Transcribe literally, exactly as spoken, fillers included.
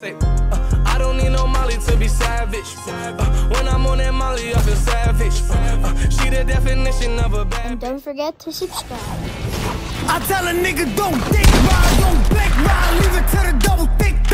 I don't need no Molly to be savage. Uh, when I'm on that Molly, I feel savage. Uh, she the definition of a bad. And don't forget to subscribe. I tell a nigga don't dick ride, don't back ride, leave it to the double thick.